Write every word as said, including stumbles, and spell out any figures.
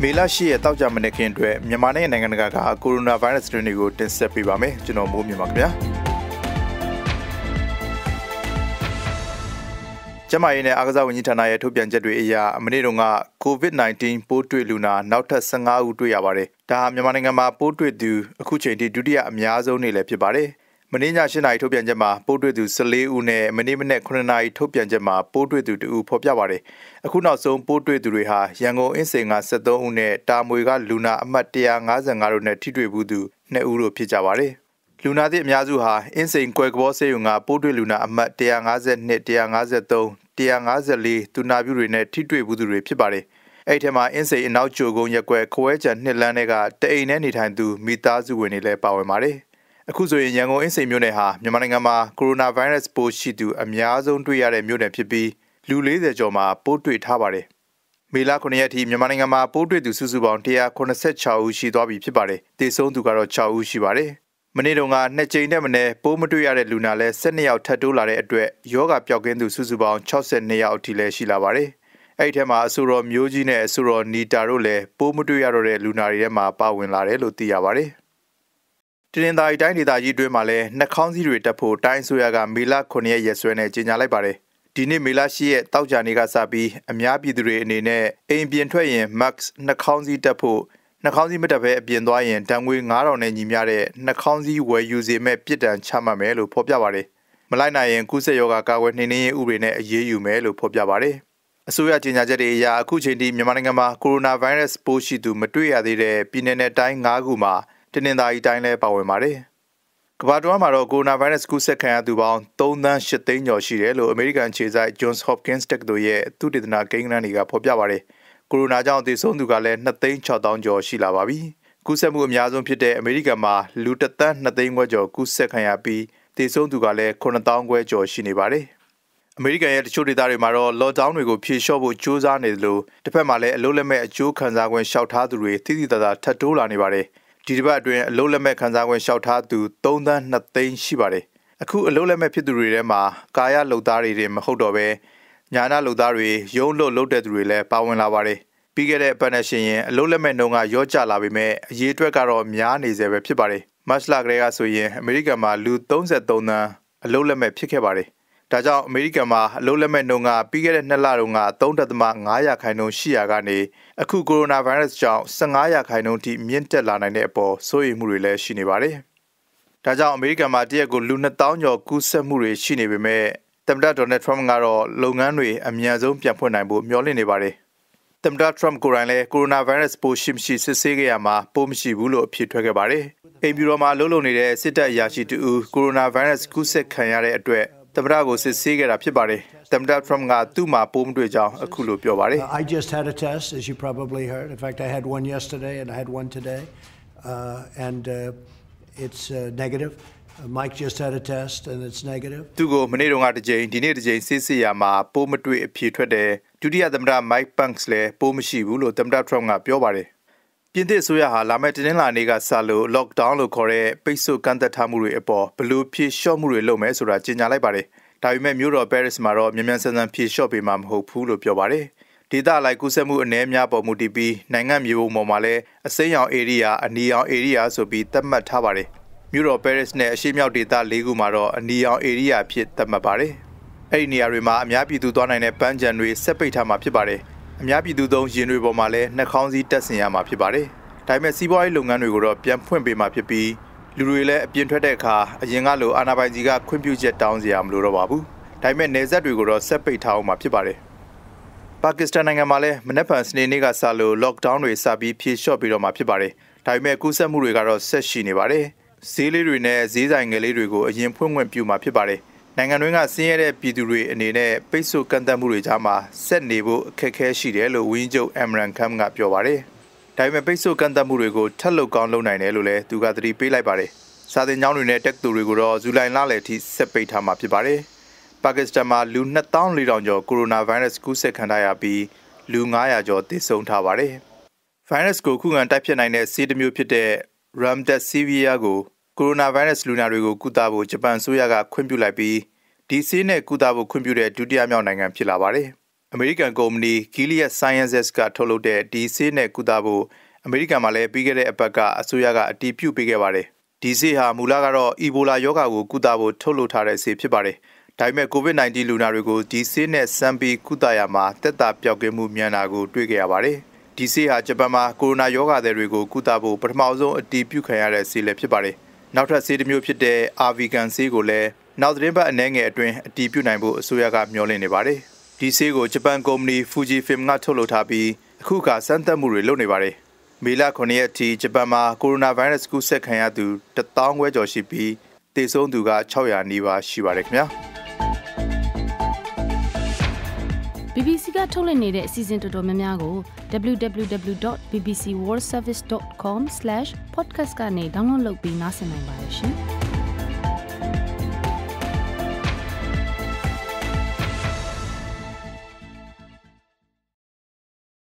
မေလရှိရဲ့တောက်ကြမနေ့ခင်အတွက်မြန်မာနိုင်ငံနိုင်ငံကကိုရိုနာဗိုင်းရပ်စ်တွေကိုတင်ဆက်ပေးပါမယ်ကျွန်တော်မိုးမြင့်ပါခင်ဗျာကျမရဲ့အားကစားဝန်ကြီးဌာနရဲ့ထုတ်ပြန်ချက်တွေအရမနေ့တုန်းက ကိုဗစ် ၁၉ ပိုးတွေ့လူနာနောက်ထပ်၁၅ဦးတွေ့ရပါတယ်ဒါဟာမြန်မာနိုင်ငံမှာပိုးတွေ့သူအခုချိန်ထိဒုတိယအများဆုံးနေ့လည်းဖြစ်ပါတယ်မနေ့ည၈နာရီထုတ်ပြန်ချက်မှာပိုးတွေ့သူ၁၄ဦးနဲ့မနေ့မနေ့ခုနှစ်နာရီထုတ်ပြန်ချက်မှာပိုးတွေ့သူtwoဦးဖော်ပြပါတယ်အခုနောက်ဆုံးပိုးတွေ့သူတွေဟာရန်ကုန်အင်းစိန်က၁၃ဦးနဲ့တာမွေကလူနာအမှတ်one fifty-fiveတို့နဲ့ထိတွေ့ဘူးသူtwoဦးတို့ဖြစ်ကြပါတယ်လူနာသစ်အများစုဟာအင်းစိန်ကွယ်ကဘောဆေးရုံကပိုးတွေ့လူနာအမှတ်one fifty-two, one fifty-three, one fifty-fourသူနာပြုတွေနဲ့ထိတွေ့ဘူးသူတွေဖြစ်ပါတယ်အဲ့ထဲမှာအင်းစိန်အနောက်ကျိုကုန်းရက်ကွယ်ခွဲချံနှစ်လမ်းတွေကတအိမ်နဲ့နေထိုင်သူမိသားစုဝင်တွေလည်းပါဝင်ပါတယ်အခုဆိုရင်ရန်ကုန်အင်းစိန်မြို့နယ်ဟာမြန်မာနိုင်ငံမှာကိုရိုနာဗိုင်းရပ်စ်ပိုးရှိသူအများဆုံးတွေ့ရတဲ့မြို့နယ်ဖြစ်ပြီးလူ၄၀ကျော်မှာပိုးတွေ့ထားပါတယ်မေလခုနှစ်ရက်ထိမြန်မာနိုင်ငံမှာပိုးတွေ့သူစုစုပေါင်းone seventy-sixဦးရှိသွားပြီဖြစ်ပါတယ်သေဆုံးသူကတော့sixဦးရှိပါတယ်မနေ့တုန်းကနှစ်ကြိမ်နဲ့မနည်းပိုးမတွေ့ရတဲ့လူနာလည်းtwelveယောက်ထပ်တိုးလာတဲ့အတွက်ယောဂပျောက်ကင်းသူစုစုပေါင်းsixty-twoယောက်အထိလည်းရှိလာပါတယ်အဲ့ဒီထဲမှာအဆိုတော်မျိုးကြီးနဲ့အဆိုတော်နီတာတို့လည်းပိုးမတွေ့ရတော့တဲ့လူနာတွေထဲမှာပါဝင်လာတယ်လို့သိရပါတယ်တရင်သာရီတိုင်းဒေသကြီးတွင်းမှာလည်းနှာခေါင်းစည်းတွေတက်ဖို့တိုင်းအစိုးရကမေလခုနှစ်ရက်ရက်စွဲနဲ့ကြေညာလိုက်ပါတယ်ဒီနေ့မေလeightရက်တောက်ကြနေ့ကစပြီးအများပြည်သူတွေအနေနဲ့အိမ်ပြင်ထွက်ရင် mask နှာခေါင်းစည်းတက်ဖို့နှာခေါင်းစည်းမတက်ဘဲအပြင်သွားရင်တန်ငွေfive thousandနဲ့ညီမျှတဲ့နှာခေါင်းစည်းဝယ်ယူစေမဲ့ပြစ်ဒဏ်ချမှတ်မယ်လို့ဖော်ပြပါတယ်မလိုက်နိုင်ရင်ကုသရောဂါကာကွယ်နှိမ်နင်းရေးဥပဒေနဲ့အရေးယူမယ်လို့ဖော်ပြပါတယ်အစိုးရကြေညာချက်တွေအရအခုချိန်ထိမြန်မာနိုင်ငံမှာကိုရိုနာဗိုင်းရပ်စ်ပိုးရှိသူမတွေ့ရသေးတဲ့ပြည်내နဲ့တိုင်းfiveခုမှာတနင်္သာရီတိုင်းလည်းပါဝင်ပါတယ်ကမ္ဘာတွင်းမှာတော့ကိုရိုနာဗိုင်းရပ်စ်ကူးစက်ခံရသူပေါင်းthree point eightသိန်းကျော်ရှိတယ်လို့အမေရိကန်ခြေစိုက် Johns Hopkins တက္ကသိုလ်ရဲ့သုတေသနကိန်းဂဏန်းတွေကဖော်ပြပါတယ်ကိုရိုနာကြောင့်သေဆုံးသူကလည်းtwoသိန်းsixသောင်းကျော်ရှိလာပါပြီကူးစက်မှုအများဆုံးဖြစ်တဲ့အမေရိကန်မှာလူoneသန်းtwoသိန်းခွဲကျော်ကူးစက်ခံရပြီးသေဆုံးသူကလည်းnineသောင်းခွဲကျော်ရှိနေပါတယ်အမေရိကန်ရဲ့တချို့ဒေသတွေမှာတော့ lockdown တွေကိုဖြေလျှော့ဖို့ကြိုးစားနေတယ်လို့တစ်ဖက်မှာလည်းအလုပ်လက်မဲ့အကျိုးခံစား권လျှောက်ထားသူတွေသိသိသာသာထပ်တိုးလာနေပါတယ်ဒီတစ်ပတ်အတွင်းအလုပ်လက်မဲ့ခံစား권လျှောက်ထားသူthreeသန်းtwoသိန်းရှိပါတယ်အခုအလုပ်လက်မဲ့ဖြစ်သူတွေထဲမှာကာယလုပ်သားတွေတင်မဟုတ်တော့ပဲညာနာလုပ်သားတွေရုံးလို့လုပ်တဲ့သူတွေလည်းပါဝင်လာပါတယ်ပြီးခဲ့တဲ့အပတ်နဲ့ရှင်ရင်အလုပ်လက်မဲ့နှုန်းကရော့ကျလာပေမဲ့အရေးအတွက်ကတော့များနေစေပဲဖြစ်ပါတယ်မတ်လကလေးကဆိုရင်အမေရိကန်မှာလူthirty-threeသန်းအလုပ်လက်မဲ့ဖြစ်ခဲ့ပါတယ်ဒါကြောင့်အမေရိကန်မှာအလုပ်လက်မဲ့နှုန်းကပြီးခဲ့တဲ့နှစ်လတုန်းကthree point fiveရာခိုင်နှုန်းရှိရာကနေအခုကိုရိုနာဗိုင်းရပ်စ်ကြောင့်fifteenရာခိုင်နှုန်းထိမြင့်တက်လာနိုင်တဲ့အပေါ်စိုးရိမ်မှုတွေလည်းရှိနေပါတယ်။ဒါကြောင့်အမေရိကန်မှာတရက်ကိုလူtwo thousandကျော်ကူးစက်မှုတွေရှိနေပေမဲ့သမ္မတဒေါ်နယ်ထရမ့်ကတော့လုပ်ငန်းတွေအမြန်ဆုံးပြန်ဖွင့်နိုင်ဖို့မျှော်လင့်နေပါတယ်။သမ္မတထရမ့်ကိုယ်တိုင်လည်းကိုရိုနာဗိုင်းရပ်စ်ပိုးရှိမရှိစစ်ဆေးခဲ့ရမှာပိုးမရှိဘူးလို့အဖြေထွက်ခဲ့ပါတယ်။အိမ်ဖြူတော်မှာလှုပ်လှုပ်နေတဲ့စစ်တပ်အရာရှိတူကိုရိုနာဗိုင်းရပ်စ်ကူးစက်ခံရတဲ့အတွက်သမ္မတကိုစစ်ဆေးခဲ့တာဖြစ်ပါတယ်သမ္မတထရမ့်ကသူ့မှာပိုးမတွေ့ကြောင်းအခုလိုပြောပါတယ် I just had a test as you probably heard in fact I had one yesterday and I had one today uh, and uh, it's uh, negative uh, Mike just had a test and it's negative သူကိုမနေ့တုန်းကတစ်ကြိမ်ဒီနေ့တစ်ကြိမ်စစ်ဆေးရမှာပိုးမတွေ့အဖြေထွက်တယ်ဒုတိယသမ္မတ Mike Pence လည်းပိုးမရှိဘူးလို့သမ္မတထရမ့်ကပြောပါတယ်ပြင်သစ်အစိုးရဟာလာမယ့်တင်းလာနေ့ကစလို့ lockdown လို့ခေါ်တဲ့ပိတ်ဆို့ကန့်သတ်ထားမှုတွေအပေါ်ဘယ်လိုဖြေလျှော့မှုတွေလုပ်မယ်ဆိုတာကြေညာလိုက်ပါတယ်။ဒါပေမဲ့မြို့တော် Paris မှာတော့မြန်မြန်ဆန်ဆန်ဖြေလျှော့ပေးမှာမဟုတ်ဘူးလို့ပြောပါတယ်။ဒေသအလိုက်ကူးစက်မှုအနည်းများပေါ်မူတည်ပြီးနိုင်ငံမြေပုံပေါ်မှာလည်းအစိမ်းရောင် area အနီရောင် area ဆိုပြီးသတ်မှတ်ထားပါတယ်။မြို့တော် Paris နဲ့အရှေ့မြောက်ဒေသ၄ခုမှာတော့အနီရောင် area အဖြစ်သတ်မှတ်ပါတယ်။အဲ့ဒီနေရာတွေမှာအများပြည်သူသွားနိုင်တဲ့ပန်းခြံတွေဆက်ပိတ်ထားမှာဖြစ်ပါတယ်။အများပြည်သူသုံးယာဉ်တွေပေါ်မှာလည်းနှာခေါင်းစည်းတပ်ဆင်ရမှာဖြစ်ပါတယ်။ဒါပေမဲ့စီးပွားရေးလုပ်ငန်းတွေကိုတော့ပြန်ဖွင့်ပေးမှာဖြစ်ပြီးလူတွေလည်းအပြင်ထွက်တဲ့အခါအရင်ကလိုအာဏာပိုင်ကြီးကခွင့်ပြုချက်တောင်းစရာမလိုတော့ပါဘူး။ဒါပေမဲ့နယ်စပ်တွေကိုတော့ဆက်ပိတ်ထားအောင်မှာဖြစ်ပါတယ်။ပါကစ္စတန်နိုင်ငံမှာလည်းမနက်ဖြန်စနေနေ့ကစလို့ lockdown တွေစပြီးဖြေလျှော့ပြီးတော့မှာဖြစ်ပါတယ်။ဒါပေမဲ့ကူးစက်မှုတွေကတော့ဆက်ရှိနေပါတယ်။ဈေးလေးတွေနဲ့ဈေးဆိုင်ငယ်လေးတွေကိုအရင်ဖွင့်ခွင့်ပြုမှာဖြစ်ပါတယ်။နိုင်ငံတွင်းကဆင်းရဲတဲ့ပြည်သူတွေအနေနဲ့ပိတ်ဆို့ကန့်သတ်မှုတွေကြားမှာဆက်နေဖို့အခက်အခဲရှိတယ်လို့ဝန်ကြီးချုပ် Imran Khan ကပြောပါတယ်။ဒါပေမဲ့ပိတ်ဆို့ကန့်သတ်မှုတွေကိုထပ်လုပ်ကောင်းလုပ်နိုင်တယ်လို့လည်းသူကသတိပေးလိုက်ပါတယ်။စာသင်ကျောင်းတွေနဲ့တက္ကသိုလ်တွေကိုတော့ဇူလိုင်လလယ်ထိဆက်ပိတ်ထားမှာဖြစ်ပါတယ်။ပါကစ္စတန်မှာလူtwo thousand four hundredကျော်ကိုရိုနာဗိုင်းရပ်စ်ကူးစက်ခံရပြီးလူfive hundredကျော်သေဆုံးထားပါတယ်။ဗိုင်းရပ်စ်ကိုခုခံတိုက်ဖျက်နိုင်တဲ့ဆေးတစ်မျိုးဖြစ်တဲ့ Remdesivir ကိုကိုရိုနာဗိုင်းရပ်စ်လူနာတွေကိုကုသဖို့ဂျပန်အစိုးရကခွင့်ပြုလိုက်ပြီးဒီဆေးနဲ့ကုသဖို့ခွင့်ပြုတဲ့ဒုတိယမြောက်နိုင်ငံဖြစ်လာပါတယ်။ American ကုမ္ပဏီ Gilead Sciences ကထုတ်လုပ်တဲ့ဒီဆေးနဲ့ကုသဖို့အမေရိကန်မှာလည်းပြီးခဲ့တဲ့အပတ်ကအစိုးရကအတည်ပြုပေးခဲ့ပါတယ်။ဒီဆေးဟာမူလကတော့အီဘိုလာရောဂါကိုကုသဖို့ထုတ်လုပ်ထားတဲ့ဆေးဖြစ်ပါတယ်။ဒါပေမဲ့ COVID nineteen လူနာတွေကိုဒီဆေးနဲ့စမ်းပြီးကုသရမှာသက်သာပျောက်ကင်းမှုမြန်တာကိုတွေ့ခဲ့ရပါတယ်။ဒီဆေးဟာဂျပန်မှာကိုရိုနာရောဂါတွေကိုကုသဖို့ပထမဆုံးအတည်ပြုခံရတဲ့ဆေးလည်းဖြစ်ပါတယ်။နောက်ထပ်ဆေးတစ်မျိုးဖြစ်တဲ့ Avigan ဆေးကိုလည်းနောက်သတင်းပတ်အနည်းငယ်အတွင်းအတည်ပြုနိုင်ဖို့အစိုးရကမျှော်လင့်နေပါတယ်။ဒီဆေးကိုဂျပန်ကုမ္ပဏီ Fujifilm ကထုတ်လုပ်ထားပြီးအခုခါစမ်းသပ်မှုတွေလုပ်နေပါတယ်။မေလခုနှစ်ရက်အထိဂျပန်မှာကိုရိုနာဗိုင်းရပ်စ်ကူးစက်ခံရသူတစ်သောင်းခွဲကျော်ရှိပြီးသေဆုံးသူက၆ရာနီးပါးရှိပါတယ်ခင်ဗျာ။ B B C ကထုတ်လွှင့်နေတဲ့အစီအစဉ်တော်တော်များများကို double-u double-u double-u dot b b c world service dot com slash podcast ကနေ download လုပ်ပြီးနားဆင်နိုင်ပါတယ်ရှင်။